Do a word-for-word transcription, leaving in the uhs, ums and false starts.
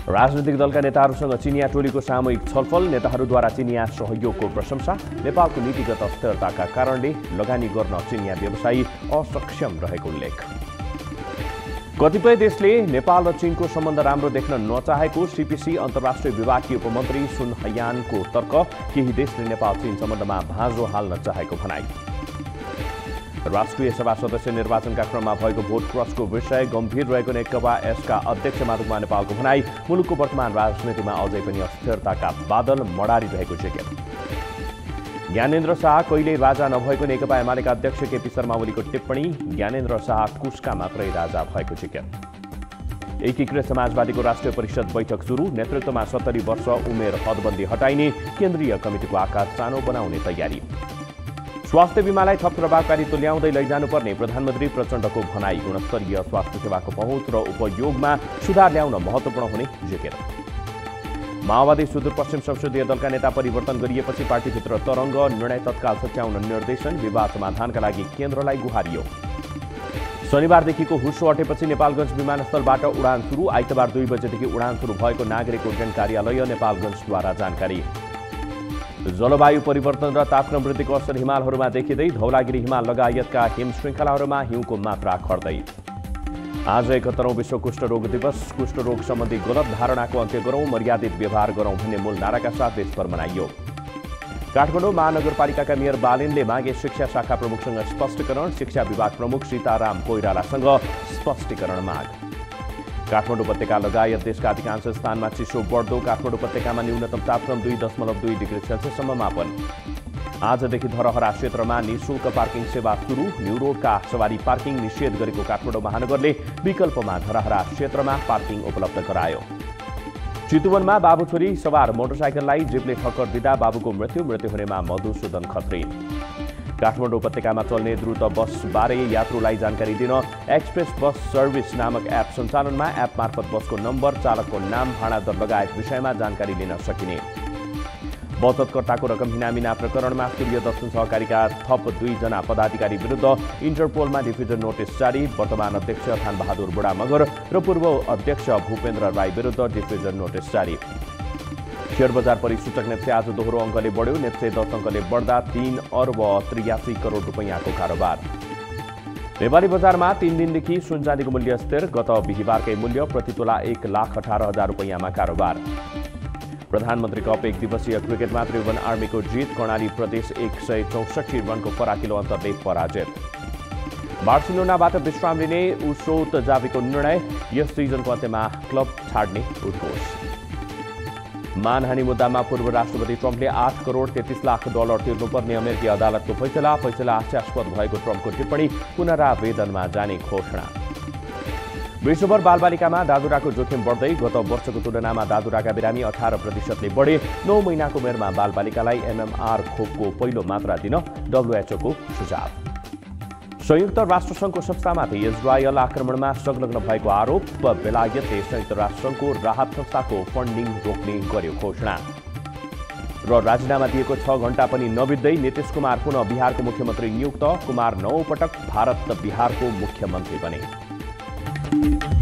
राजनीतिक दलका नेताहरूसँग चिनिया टोलीको सामूहिक छलफल, नेताहरूद्वारा चिनिया सहयोगको प्रशंसा। नेपालको नीतिगत अस्थिरताका कारणले लगानी गर्न चिनिया व्यवसायी असक्षम रहेको उल्लेख। कतिपय देशले नेपाल र चीनको सम्बन्ध राम्रो देख्न नचाहेको सीपीसी अन्तर्राष्ट्रिय विभागीय उपमन्त्री सुन हैयानको तर्क। केही देशले नेपाल चीन सम्बन्धमा भाँजो हाल्न चाहेको भनाई। राष्ट्रिय सभा सदस्य निर्वाचनका क्रममा भएको भोट क्रसको विषय गम्भीर रहेको नेकपा एसका अध्यक्ष माधव नेपालको भनाई। मुलुकको वर्तमान राजनीतिमा अझै पनि अस्थिरताका बादल मडारिरहेको जिकिर। ज्ञानेन्द्र शाह कहिल्यै राजा नभएको नेकपा एमालेका अध्यक्ष केपी शर्मा ओलीको टिप्पणी। ज्ञानेन्द्र शाह कुशका मात्रै राजा भएको जिकिर। एकीकृत समाजवादीको राष्ट्रिय परिषद बैठक सुरु। नेतृत्वमा सत्तरी वर्ष उमेर हदबन्दी हटाइने, केन्द्रीय कमिटिको आकार सानो बनाउने तयारी। स्वास्थ्य बीमालाई थप प्रभावकारी तुल्याउँदै लैजानुपर्ने प्रधानमन्त्री प्रचण्डको भनाई। गुणस्तरीय स्वास्थ्य सेवाको पहुँच र उपयोगमा सुधार ल्याउन महत्त्वपूर्ण हुने जिकिर। माओवादी सुदूरपश्चिम संसदीय दलका नेता परिवर्तन गरिएपछि पार्टीभित्र तरङ्ग, निर्णय तत्काल सच्याउन निर्देशन। विवाद समाधानका लागि केन्द्रलाई गुहारियो। शनिबारदेखिको हुस्सो हटेपछि नेपालगञ्ज विमानस्थलबाट उडान सुरु। आइतबार दुई बजेदेखि उडान सुरु भएको नागरिक उड्डयन कार्यालय नेपालगञ्जद्वारा जानकारी। जलवायु परिवर्तन र तापक्रम वृद्धिको असर हिमालहरूमा देखिँदै, धौलागिरी हिमाल लगायतका हिम श्रृङ्खलाहरूमा हिउँको मात्रा घट्दै। आज एकहत्तरौं विश्व कुष्ठरोग दिवस। कुष्ठरोग सम्बन्धी गलत धारणाको अन्त्य गरौं, मर्यादित व्यवहार गरौं भन्ने मूल नाराका साथ देशभर मनाइयो। काठमाडौँ महानगरपालिकाका मेयर बालेनले मागे शिक्षा शाखा प्रमुखसँग स्पष्टीकरण। शिक्षा विभाग प्रमुख सीताराम कोइरालासँग स्पष्टीकरण माग। काठमाडौँ उपत्यका लगायत देशका अधिकांश स्थानमा चिसो बढ्दो। काठमाडौँ उपत्यकामा न्यूनतम तापक्रम दुई दशमलव दुई डिग्री सेल्सियससम्म मापन। आजदेखि धरहरा क्षेत्रमा निःशुल्क पार्किङ सेवा सुरु। न्यू रोडका सवारी पार्किङ निषेध गरेको काठमाडौँ महानगरले विकल्पमा धरहरा क्षेत्रमा पार्किङ उपलब्ध गरायो। चितुवनमा बाबु छोरी सवार मोटरसाइकललाई जीपले ठक्कर दिँदा बाबुको मृत्यु। मृत्यु हुनेमा मधुसूदन खत्री। काठमाडौँ उपत्यकामा चल्ने द्रुत बसबारे यात्रुलाई जानकारी दिन एक्सप्रेस बस सर्भिस नामक एप सञ्चालनमा। एप मार्फत बसको नम्बर, चालकको नाम, भाडा दर लगायत विषयमा जानकारी लिन सकिने। बचतकर्ताको रकम हिनामिना प्रकरणमा सूर्य दर्शन सहकारीका थप दुईजना पदाधिकारी विरुद्ध इन्टरपोलमा डिफिजन नोटिस जारी। वर्तमान अध्यक्ष थानबहादुर बुढा मगर र पूर्व अध्यक्ष भूपेन्द्र राई विरुद्ध डिफिजन नोटिस जारी। शेयर बजार परिसूचक नेप्से आज दोहोरो अङ्कले बढ्यो। नेप्से दस अङ्कले बढ्दा तीन अर्ब त्रियासी करोड रुपियाँको कारोबार। नेपाली बजारमा तीन दिनदेखि सुन चाँदीको मूल्य स्थिर। गत बिहिबारकै मूल्य प्रति तोला एक लाख अठार हजार रुपियाँमा कारोबार। प्रधानमन्त्री कप एक दिवसीय क्रिकेटमा त्रिभुवन आर्मीको जित। कर्णाली प्रदेश एक सय चौसठी रनको फराकिलो अन्तरले पराजित। बार्सिलोनाबाट विश्राम लिने उसोत जावीको निर्णय। यस सिजनको अन्त्यमा क्लब छाड्ने उद्घोष। मानहानि मुद्दामा पूर्व राष्ट्रपति ट्रम्पले आठ करोड तेत्तीस लाख डलर तिर्नुपर्ने अमेरिकी अदालतको फैसला। फैसला हास्यास्पद भएको ट्रम्पको टिप्पणी। पुनरावेदनमा जाने घोषणा। विश्वभर बालबालिकामा दादुराको जोखिम बढ्दै। गत वर्षको तुलनामा दादुराका बिरामी अठार प्रतिशतले बढे। नौ महिनाको उमेरमा बालबालिकालाई एमएमआर खोपको पहिलो मात्रा दिन डब्ल्युएचओको सुझाव। संयुक्त राष्ट्रसङ्घको संस्थामाथि इजरायल आक्रमणमा संलग्न भएको आरोप। बेलायतले संयुक्त राष्ट्रसङ्घको राहत संस्थाको फन्डिङ रोक्ने गर्यो घोषणा। र राजीनामा दिएको छ घण्टा पनि नबित्दै नीतीश कुमार पुनः बिहारको मुख्यमन्त्री नियुक्त। कुमार नौ पटक भारत बिहारको मुख्यमन्त्री बने।